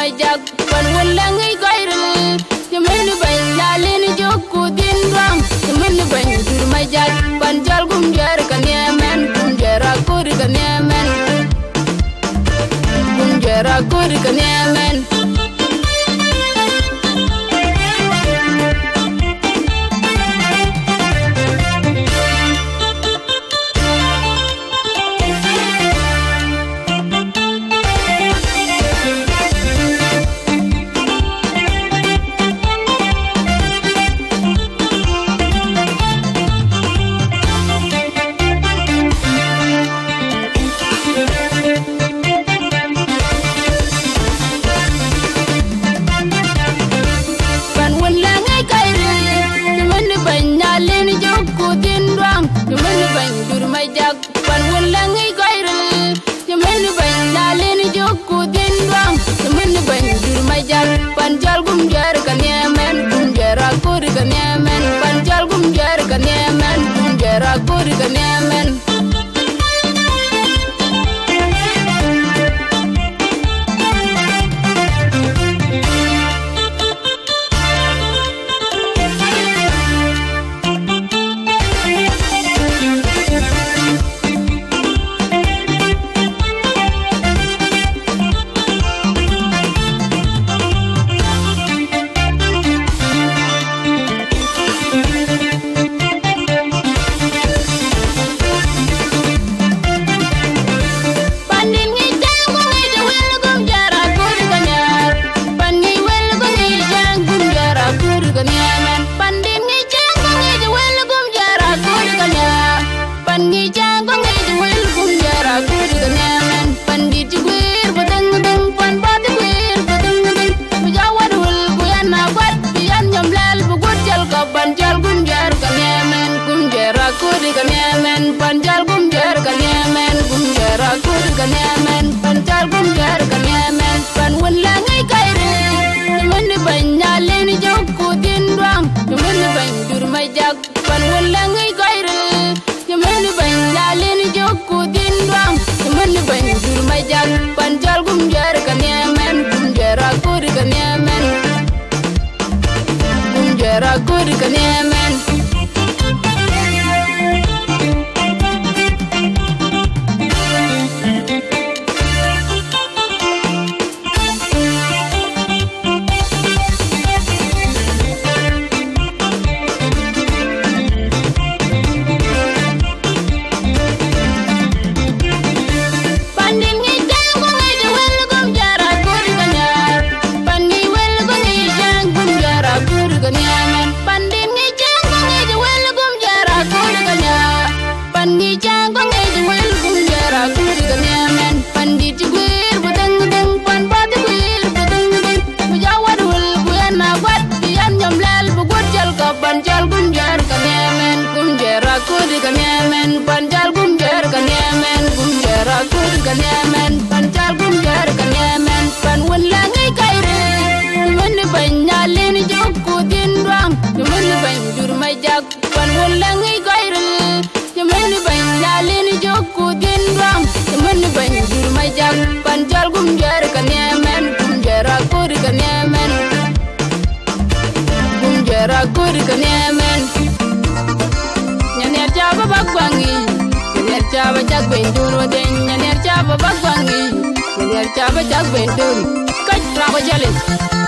jak pan walangi gairil yemen ban lalin jokku dindwang yemen ban dur majak pan jal gum jar kan yemen gum jara kur kan yemen gum jara kur kan yemen Panjal gum jar kan yemen gum jara kur kan yemen panjal gum jar kan yemen gum jara kur kan yemen panjal gum jar kan yemen gum jara kur kan yemen panjal gum jar kan yemen pan walangi kaire yemen ban nyalen jokku dindwang yemen ban dur majak pan walangi kaire yemen ban nyalen jokku dindwang yemen ban dur majak panjal gum jar kan yemen gum jara kur kan yemen gum jara kur kan yemen panjal gum jar kan yemen gum jara kur kan yemen panjal gum jar kan yemen pan walangi kaire yemen ban nyalen jokku dindwang yemen ban dur majak pan walangi kaire yemen ban nyalen jokku dindwang yemen ban dur majak panjal gum jar kan yemen gum jara kur kan yemen gum jara kur kan yemen nyaner jaba bagwangi nyaner jaba jak bendur waden nyaner jaba bagwangi nyaner jaba jak bendur kaj rabo jale